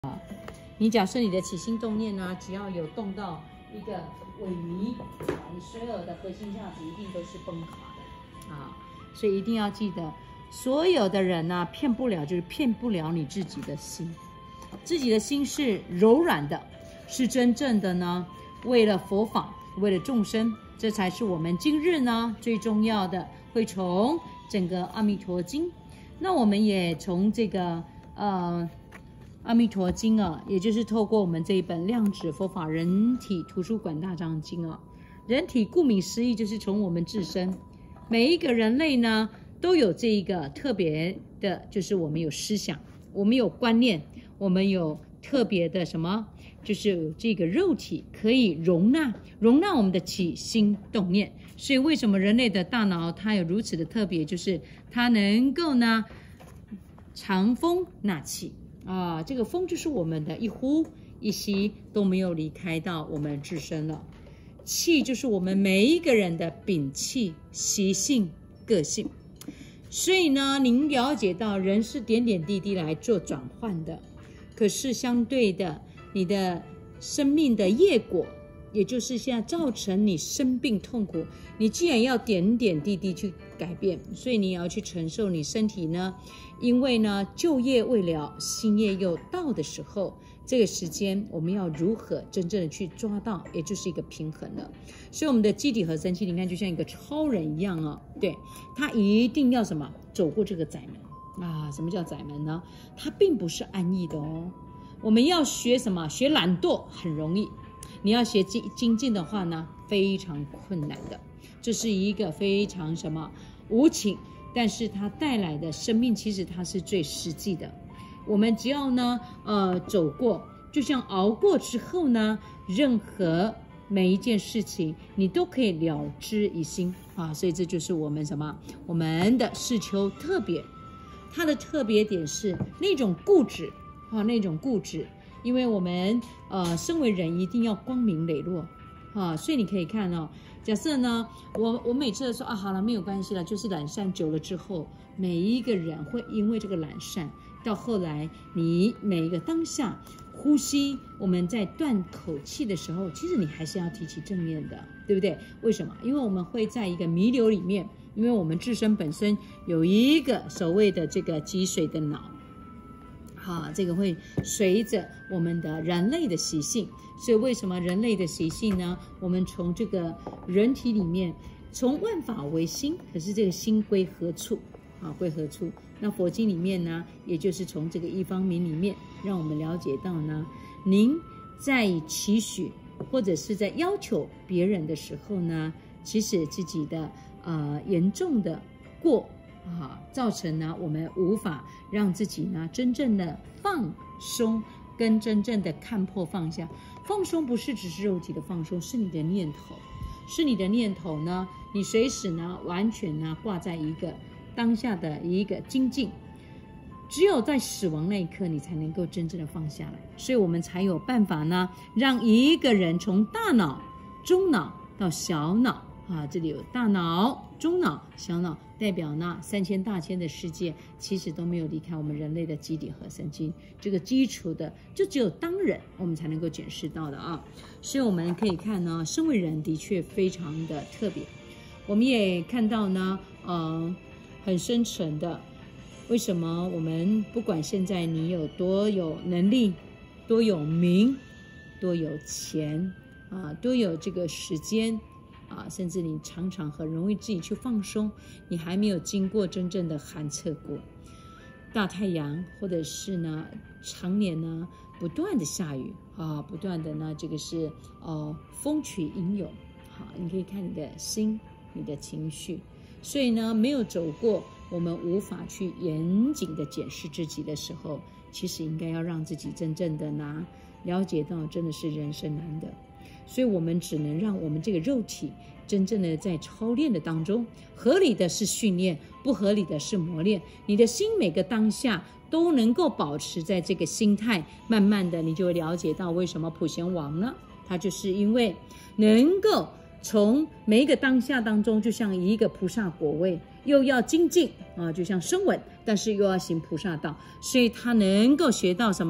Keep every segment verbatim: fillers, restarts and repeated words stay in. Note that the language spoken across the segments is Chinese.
你假设你的起心动念呢，只要有动到一个萎靡啊，你所有的核心价值一定都是崩塌的啊。所以一定要记得，所有的人呢、啊，骗不了，就是骗不了你自己的心。自己的心是柔软的，是真正的呢，为了佛法，为了众生，这才是我们今日呢最重要的。会从整个《阿弥陀经》，那我们也从这个呃。阿弥陀经啊，也就是透过我们这一本量子佛法人体图书馆大藏经啊，人体顾名思义就是从我们自身，每一个人类呢都有这一个特别的，就是我们有思想，我们有观念，我们有特别的什么，就是有这个肉体可以容纳容纳我们的起心动念。所以为什么人类的大脑它有如此的特别，就是它能够呢长风纳气。啊，这个风就是我们的一呼一吸都没有离开到我们自身了，气就是我们每一个人的秉气、习性、个性。所以呢，您了解到人是点点滴滴来做转换的，可是相对的，你的生命的业果，也就是现在造成你生病痛苦，你既然要点点滴滴去改变，所以你也要去承受你身体呢，因为呢旧业未了，新业又到的时候，这个时间我们要如何真正的去抓到，也就是一个平衡了。所以我们的基底核生气，你看就像一个超人一样哦，对，他一定要什么走过这个窄门啊？什么叫窄门呢？它并不是安逸的哦。我们要学什么？学懒惰很容易。你要学精精进的话呢，非常困难的。这是一个非常什么无情，但是它带来的生命，其实它是最实际的。我们只要呢，呃，走过，就像熬过之后呢，任何每一件事情，你都可以了之以心啊。所以这就是我们什么，我们的世秋特别，它的特别点是那种固执啊，那种固执。因为我们呃身为人一定要光明磊落啊，所以你可以看哦，假设呢我我每次都说啊好了没有关系了，就是懒散久了之后，每一个人会因为这个懒散，到后来你每一个当下呼吸，我们在断口气的时候，其实你还是要提起正念的，对不对？为什么？因为我们会在一个弥留里面，因为我们自身本身有一个所谓的这个积水的脑。啊，这个会随着我们的人类的习性，所以为什么人类的习性呢？我们从这个人体里面，从万法为心，可是这个心归何处？啊，归何处？那佛经里面呢，也就是从这个一方明里面，让我们了解到呢，您在期许或者是在要求别人的时候呢，其实自己的呃严重的过。啊，造成呢我们无法让自己呢真正的放松，跟真正的看破放下。放松不是只是肉体的放松，是你的念头，是你的念头呢，你随时呢完全呢挂在一个当下的一个精进。只有在死亡那一刻，你才能够真正的放下来，所以我们才有办法呢，让一个人从大脑、中脑到小脑。啊，这里有大脑、中脑、小脑，代表呢三千大千的世界，其实都没有离开我们人类的基底核神经这个基础的，就只有当人我们才能够检视到的啊。所以我们可以看呢，身为人的确非常的特别。我们也看到呢，呃，很深沉的，为什么我们不管现在你有多有能力，多有名，多有钱啊，多有这个时间。啊，甚至你常常很容易自己去放松，你还没有经过真正的寒彻过大太阳，或者是呢常年呢不断的下雨啊，不断的呢这个是呃风起云涌，好，你可以看你的心，你的情绪，所以呢没有走过，我们无法去严谨的检视自己的时候，其实应该要让自己真正的呢了解到，真的是人生难得。所以我们只能让我们这个肉体真正的在操练的当中，合理的是训练，不合理的是磨练。你的心每个当下都能够保持在这个心态，慢慢的你就会了解到为什么普贤王呢？他就是因为能够从每一个当下当中，就像一个菩萨果位，又要精进啊，就像声闻，但是又要行菩萨道，所以他能够学到什么？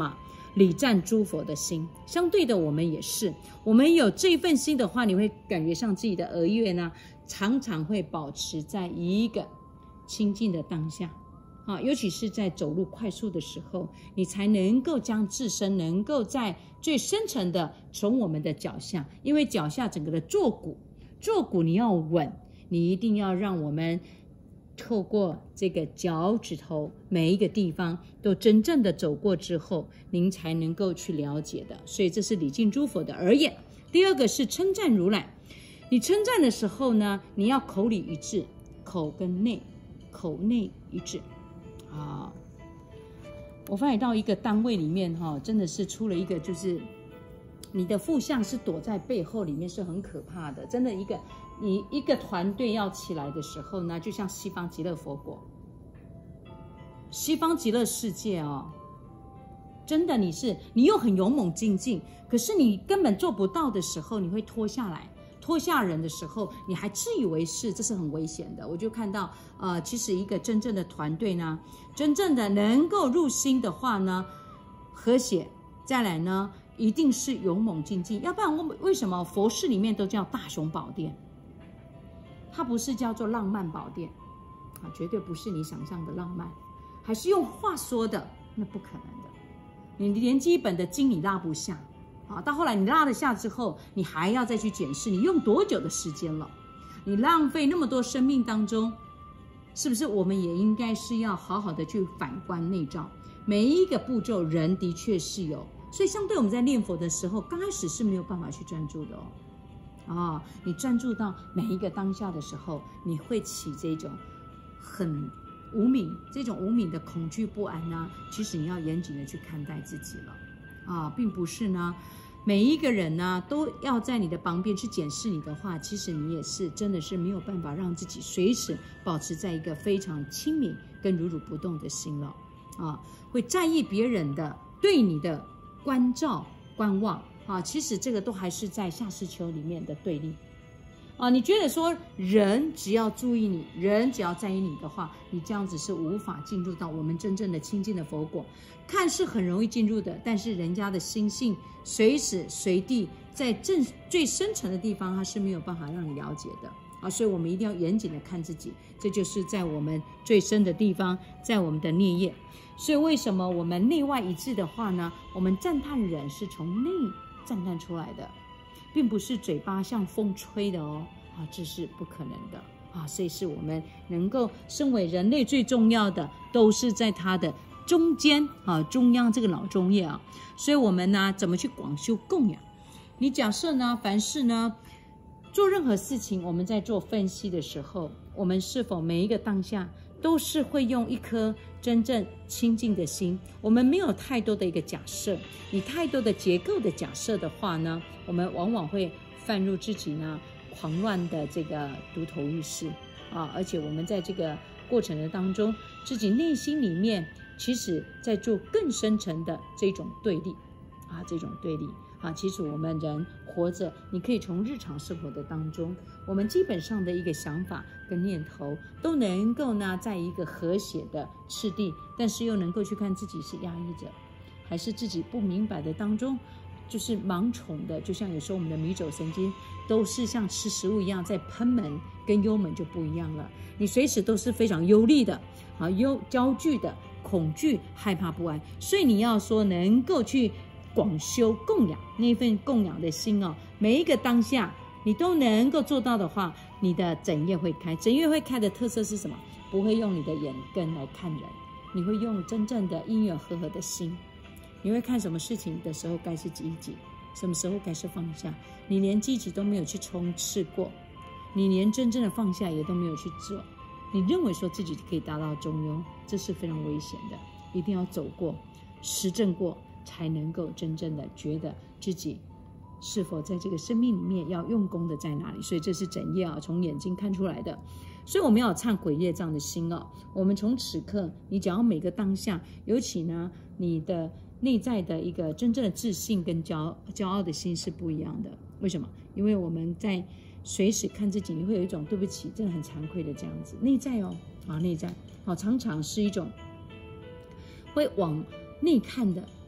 礼赞诸佛的心。相对的，我们也是，我们有这份心的话，你会感觉上自己的额月呢，常常会保持在一个清净的当下。啊，尤其是在走路快速的时候，你才能够将自身能够在最深层的从我们的脚下，因为脚下整个的坐骨，坐骨你要稳，你一定要让我们透过这个脚趾头每一个地方都真正的走过之后，您才能够去了解的。所以这是礼敬诸佛的而言。第二个是称赞如来，你称赞的时候呢，你要口里一致，口跟内，口内一致。啊，我发现到一个单位里面哈，真的是出了一个，就是你的负向是躲在背后，里面是很可怕的。真的，一个你一个团队要起来的时候呢，就像西方极乐佛国、西方极乐世界哦，真的你是你又很勇猛精进，可是你根本做不到的时候，你会拖下来。拖下人的时候，你还自以为是，这是很危险的。我就看到，呃，其实一个真正的团队呢，真正的能够入心的话呢，和谐，再来呢，一定是勇猛精进。要不然，我们为什么佛事里面都叫大雄宝殿？它不是叫做浪漫宝殿啊，绝对不是你想象的浪漫，还是用话说的，那不可能的。你连基本的经你拉不下。啊，到后来你拉得下之后，你还要再去检视你用多久的时间了，你浪费那么多生命当中，是不是我们也应该是要好好的去反观内照，每一个步骤人的确是有，所以相对我们在念佛的时候，刚开始是没有办法去专注的哦。啊，你专注到每一个当下的时候，你会起这种很无明，这种无明的恐惧不安呢，其实你要严谨的去看待自己了。啊，并不是呢，每一个人呢都要在你的旁边去检视你的话，其实你也是真的是没有办法让自己随时保持在一个非常清明跟如如不动的心了。啊，会在意别人的对你的关照观望啊，其实这个都还是在下视丘里面的对立。啊，你觉得说人只要注意你，人只要在意你的话，你这样子是无法进入到我们真正的清净的佛果。看似很容易进入的，但是人家的心性随时随地在正最深层的地方，它是没有办法让你了解的啊。所以我们一定要严谨的看自己，这就是在我们最深的地方，在我们的孽业。所以为什么我们内外一致的话呢？我们赞叹人是从内赞叹出来的，并不是嘴巴像风吹的哦，啊，这是不可能的啊！所以是我们能够身为人类最重要的，都是在它的中间啊，中央这个脑中叶啊。所以我们呢，怎么去广修供养？你假设呢，凡事呢，做任何事情，我们在做分析的时候，我们是否每一个当下都是会用一颗真正清净的心？我们没有太多的一个假设，你太多的结构的假设的话呢，我们往往会犯入自己呢狂乱的这个独头欲识啊！而且我们在这个过程的当中，自己内心里面其实在做更深层的这种对立啊，这种对立啊，其实我们人活着，你可以从日常生活的当中，我们基本上的一个想法跟念头都能够呢，在一个和谐的次第，但是又能够去看自己是压抑着，还是自己不明白的当中，就是盲从的，就像有时候我们的迷走神经都是像吃食物一样，在喷门跟幽门就不一样了，你随时都是非常忧虑的啊，忧焦惧的，恐惧、害怕、不安，所以你要说能够去广修供养那份供养的心哦，每一个当下你都能够做到的话，你的整业会开。整业会开的特色是什么？不会用你的眼根来看人，你会用真正的因缘和合的心。你会看什么事情的时候该是积极，什么时候该是放下。你连积极都没有去冲刺过，你连真正的放下也都没有去做，你认为说自己可以达到中庸，这是非常危险的。一定要走过实证过，才能够真正的觉得自己是否在这个生命里面要用功的在哪里。所以这是整业啊，从眼睛看出来的。所以我们要有忏悔业障的心哦。我们从此刻，你只要每个当下，尤其呢，你的内在的一个真正的自信跟骄傲骄傲的心是不一样的。为什么？因为我们在随时看自己，你会有一种对不起，真的很惭愧的这样子。内在哦，啊，内在好，常常是一种会往内看的，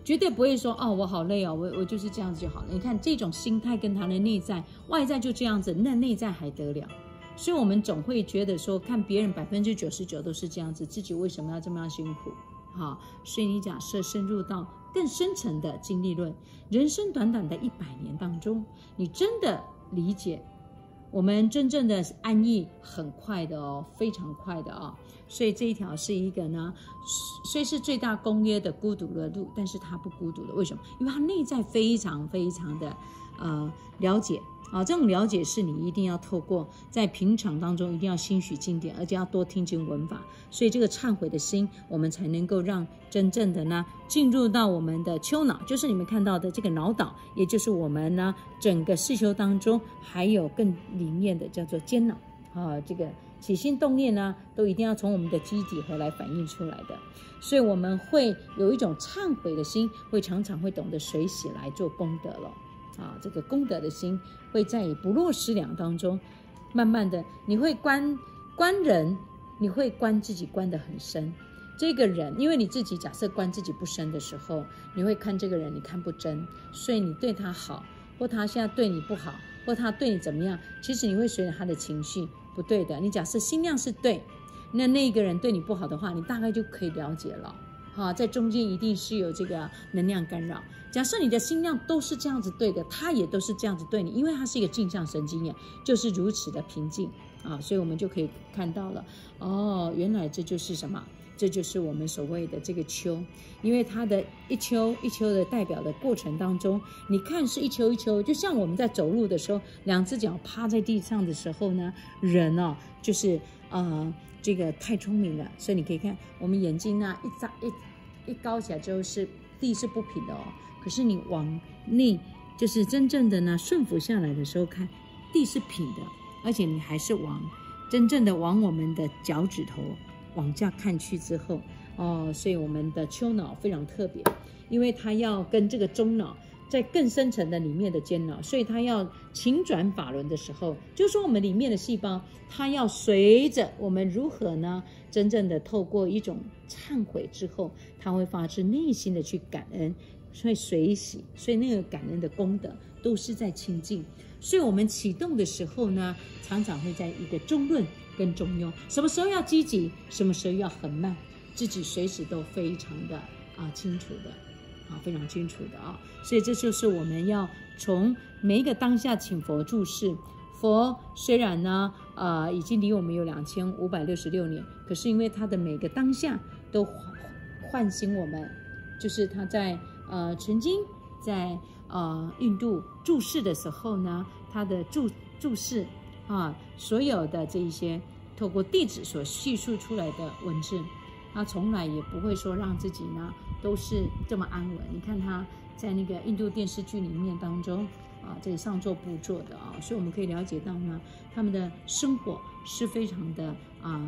绝对不会说哦，我好累哦，我我就是这样子就好了。你看这种心态跟他的内在，外在就这样子，那内在还得了？所以我们总会觉得说，看别人百分之九十九都是这样子，自己为什么要这么样辛苦？好，所以你假设深入到更深层的经历论，人生短短的一百年当中，你真的理解。我们真正的安逸很快的哦，非常快的哦，所以这一条是一个呢，虽是最大公约的孤独的路，但是它不孤独的，为什么？因为它内在非常非常的呃了解啊，这种了解是你一定要透过在平常当中一定要心许经典，而且要多听经闻法，所以这个忏悔的心，我们才能够让真正的呢进入到我们的丘脑，就是你们看到的这个脑岛，也就是我们呢整个世修当中还有更里面的叫做间脑啊，这个起心动念呢都一定要从我们的基底核来反映出来的，所以我们会有一种忏悔的心，会常常会懂得随喜来做功德了。啊，这个功德的心会在不落思量当中，慢慢的你会观观人，你会观自己观得很深。这个人，因为你自己假设观自己不深的时候，你会看这个人，你看不真，所以你对他好，或他现在对你不好，或他对你怎么样，其实你会随着他的情绪，不对的。你假设心量是对，那那个人对你不好的话，你大概就可以了解了。啊，在中间一定是有这个能量干扰。假设你的心量都是这样子对的，他也都是这样子对你，因为他是一个镜像神经眼，就是如此的平静啊，所以我们就可以看到了，哦，原来这就是什么？这就是我们所谓的这个丘，因为它的一丘一丘的代表的过程当中，你看是一丘一丘，就像我们在走路的时候，两只脚趴在地上的时候呢，人哦，就是呃。这个太聪明了，所以你可以看我们眼睛呢，一扎一一高起来之后是地是不平的哦，可是你往内就是真正的呢顺服下来的时候，看地是平的，而且你还是往真正的往我们的脚趾头往下看去之后哦，所以我们的丘脑非常特别，因为它要跟这个中脑在更深层的里面的间脑，所以它要勤转法轮的时候，就是说我们里面的细胞，它要随着我们如何呢，真正的透过一种忏悔之后，它会发自内心的去感恩，会随喜，所以那个感恩的功德都是在清净。所以我们启动的时候呢，常常会在一个中论跟中庸，什么时候要积极，什么时候要很慢，自己随时都非常的啊清楚的。啊，非常清楚的啊，所以这就是我们要从每一个当下请佛注释。佛虽然呢，呃，已经离我们有两千五百六十六年，可是因为他的每个当下都唤醒我们，就是他在呃曾经在呃印度注释的时候呢，他的注注释啊，所有的这一些透过弟子所叙述出来的文字。他从来也不会说让自己呢都是这么安稳。你看他在那个印度电视剧里面当中啊，这里上座部做的啊，所以我们可以了解到呢，他们的生活是非常的啊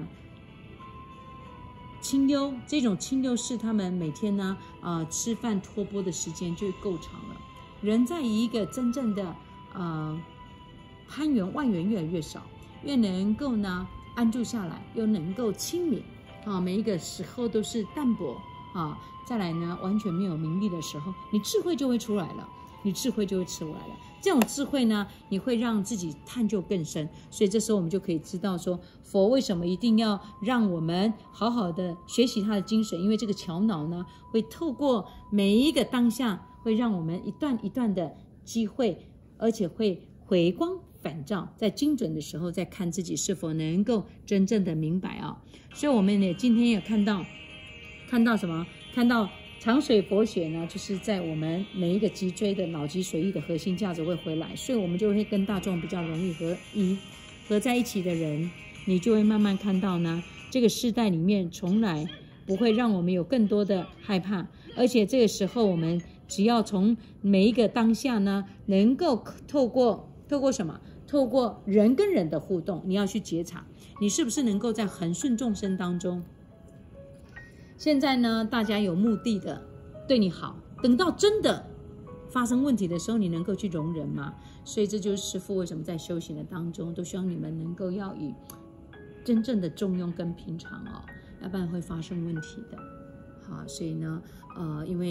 清幽。这种清幽是他们每天呢啊吃饭托钵的时间就够长了。人在一个真正的呃攀缘外缘越来越少，越能够呢安住下来，又能够清明。啊，每一个时候都是淡薄啊，再来呢，完全没有名利的时候，你智慧就会出来了，你智慧就会出来了。这种智慧呢，你会让自己探究更深，所以这时候我们就可以知道说，佛为什么一定要让我们好好的学习他的精神，因为这个桥脑呢，会透过每一个当下，会让我们一段一段的机会，而且会回光反照，在精准的时候再看自己是否能够真正的明白啊、哦。所以我们也今天也看到看到什么？看到长水佛学呢，就是在我们每一个脊椎的脑脊髓液的核心价值会回来，所以我们就会跟大众比较容易合一合在一起的人，你就会慢慢看到呢，这个世代里面从来不会让我们有更多的害怕，而且这个时候我们只要从每一个当下呢，能够透过透过什么？透过人跟人的互动，你要去觉察，你是不是能够在恒顺众生当中。现在呢，大家有目的的对你好，等到真的发生问题的时候，你能够去容忍吗？所以这就是师父为什么在修行的当中，都希望你们能够要以真正的中庸跟平常哦，要不然会发生问题的。好，所以呢，呃，因为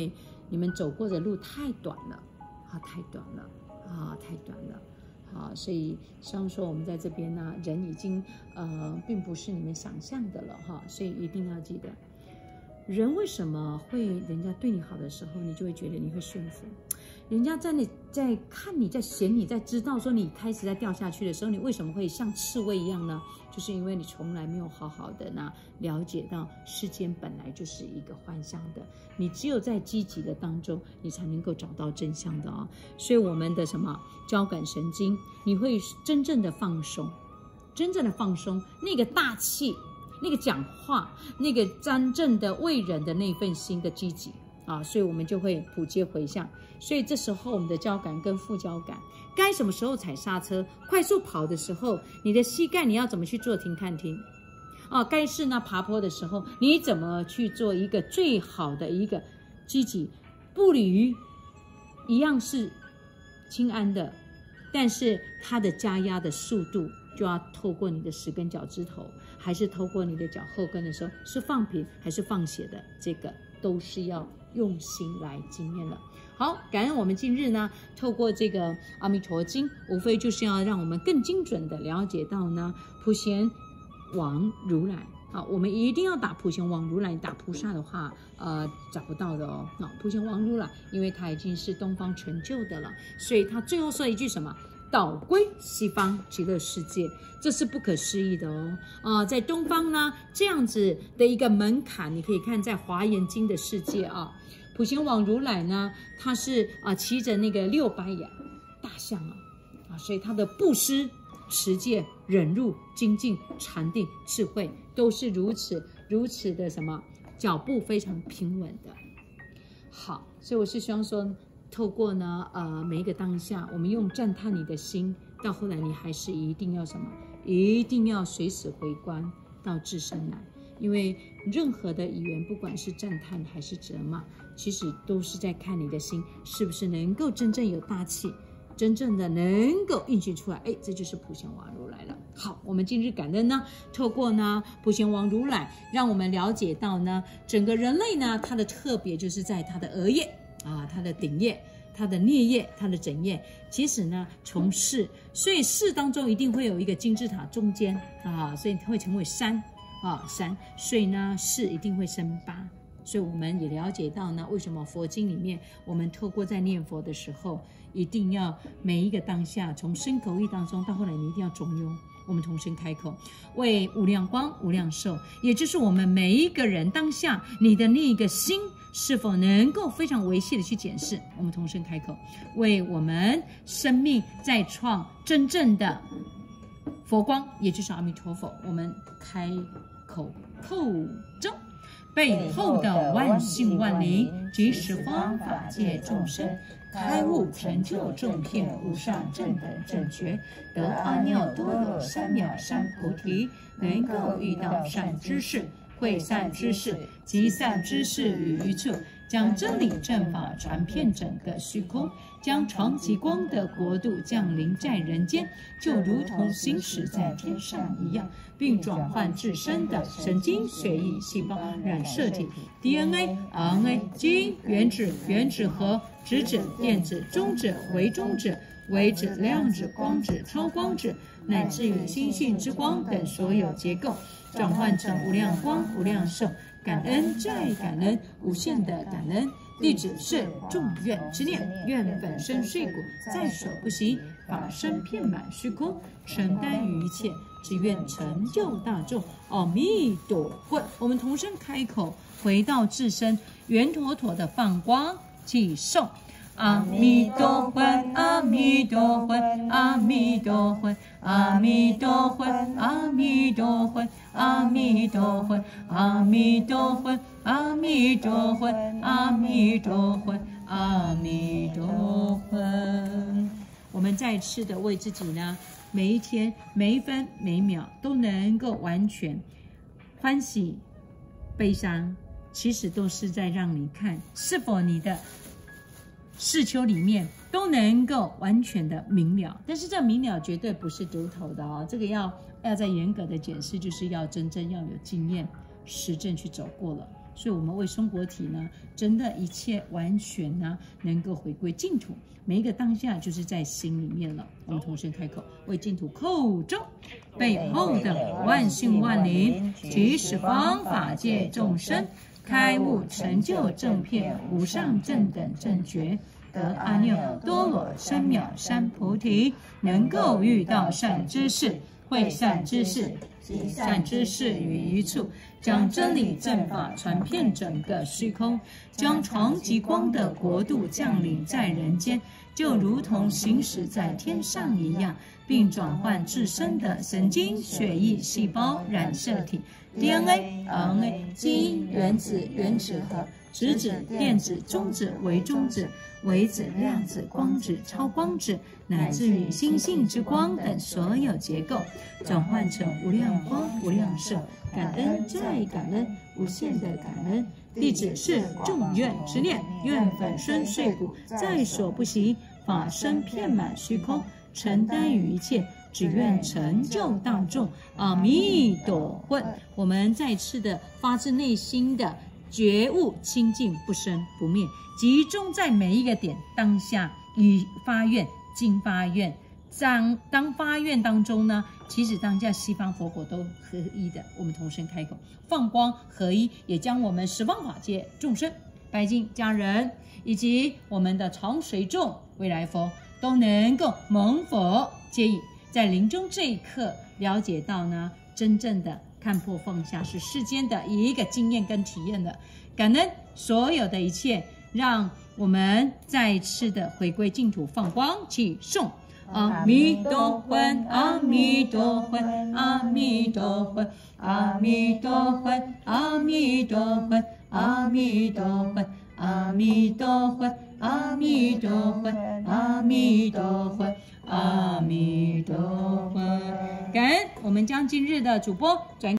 你们走过的路太短了，啊，太短了，啊，太短了。啊，所以希望说我们在这边呢，人已经呃，并不是你们想象的了哈，所以一定要记得，人为什么会人家对你好的时候，你就会觉得你会顺服。人家在你在看你在嫌你在知道说你开始在掉下去的时候，你为什么会像刺猬一样呢？就是因为你从来没有好好的呢了解到世间本来就是一个幻象的，你只有在积极的当中，你才能够找到真相的哦。所以我们的什么交感神经，你会真正的放松，真正的放松，那个大气，那个讲话，那个真正的为人的那份心的积极。啊，所以我们就会普接回向，所以这时候我们的交感跟副交感，该什么时候踩刹车，快速跑的时候，你的膝盖你要怎么去做停看停，啊，该是那爬坡的时候，你怎么去做一个最好的一个积极，步履一样是轻安的，但是它的加压的速度就要透过你的十根脚趾头，还是透过你的脚后跟的时候，是放平还是放斜的，这个都是要用心来经验了。好，感恩我们今日呢，透过这个阿弥陀经，无非就是要让我们更精准的了解到呢，普贤王如来。好，我们一定要打普贤王如来，打菩萨的话，呃，找不到的哦。啊，普贤王如来，因为他已经是东方成就的了，所以他最后说一句什么？导归西方极乐世界，这是不可思议的哦。啊、呃，在东方呢，这样子的一个门槛，你可以看在华严经的世界啊，普贤王如来呢，他是啊骑着那个六百眼大象啊，啊，所以他的布施、持戒、忍辱、精进、禅定、智慧，都是如此如此的什么脚步非常平稳的。好，所以我是希望说，透过呢，呃，每一个当下，我们用赞叹你的心，到后来你还是一定要什么？一定要随时回观到自身来，因为任何的语言，不管是赞叹还是责骂，其实都是在看你的心是不是能够真正有大气，真正的能够运行出来。哎，这就是普贤王如来了。好，我们今日感恩呢，透过呢普贤王如来，让我们了解到呢，整个人类呢，它的特别就是在它的额叶。啊，它的顶叶、它的颞叶、它的枕叶，其实呢，从世，所以世当中一定会有一个金字塔中间啊，所以会成为山啊山，所以呢，世一定会生八。所以我们也了解到呢，为什么佛经里面，我们透过在念佛的时候，一定要每一个当下，从身口意当中到后来，你一定要中庸。我们同声开口，为无量光、无量寿，也就是我们每一个人当下，你的那一个心是否能够非常维系的去检视？我们同声开口，为我们生命再创真正的佛光，也就是阿弥陀佛。我们开口口中。背后的万姓万灵及十方法界众生，开悟成就众遍无上正等正觉，得阿耨多罗三藐三菩提，能够遇到善知识，会善知识，集善知识于一处，将真理正法传遍整个虚空，将常极光的国度降临在人间，就如同行驶在天上一样，并转换自身的神经、血液、细胞、染色体、D N A、R N A、基因、原子、原子核、质子、电子、中子、微中子、微子、量子、光子、超光子，乃至于星星之光等所有结构，转换成无量光、无量寿。感恩再感恩，无限的感恩。弟子是众愿之念，愿本身碎骨，在所不惜，法身遍满虚空，承担于一切，只愿成就大众。阿弥陀佛。我们同声开口，回到自身，圆妥妥的放光起诵。阿弥陀佛，阿弥陀佛，阿弥陀佛，阿弥陀佛，阿弥陀佛，阿弥陀佛，阿弥陀佛，阿弥陀佛，阿弥陀佛，阿弥陀佛。我们再次的为自己呢，每一天、每一分、每一秒都能够完全欢喜、悲伤，其实都是在让你看是否你的世秋里面都能够完全的明了，但是这明了绝对不是读头的哦，这个要要在严格的检视，就是要真正要有经验实证去走过了， 所以我们为松果体呢，真的一切完全呢能够回归净土。每一个当下就是在心里面了。我们同声开口，为净土叩钟，背后的万姓万灵，即十方法界众生，开悟成就正片，无上正等正觉，得阿耨多罗三藐三菩提，能够遇到善知识，会善知识，集善知识于一处，将真理正法传遍整个虚空，将常极光的国度降临在人间，就如同行驶在天上一样，并转换自身的神经、血液、细胞、染色体、D N A、R N A、基因、原子、原子核、质子、电子、中子、微中子、微子、量子、光子、超光子，乃至于星星之光等所有结构，转换成无量光、无量色。感恩再感恩，无限的感恩。弟子是众愿执念，愿粉身碎骨，在所不惜，法身遍满虚空，承担于一切，只愿成就大众。阿弥陀佛。我们再次的发自内心的觉悟清净不生不灭，集中在每一个点当下，以发愿经发愿。当当发愿当中呢，其实当下西方佛国都合一的。我们同声开口，放光合一，也将我们十方法界众生、白净家人以及我们的常随众未来佛都能够蒙佛接引，在临终这一刻了解到呢，真正的看破放下是世间的一个经验跟体验的。感恩所有的一切，让我们再次的回归净土，放光起诵。阿弥陀佛，阿弥陀佛，阿弥陀佛，阿弥陀佛，阿弥陀佛，阿弥陀佛，阿弥陀佛，阿弥陀佛，阿弥陀佛，阿弥陀佛。感恩，我们将今日的主播转。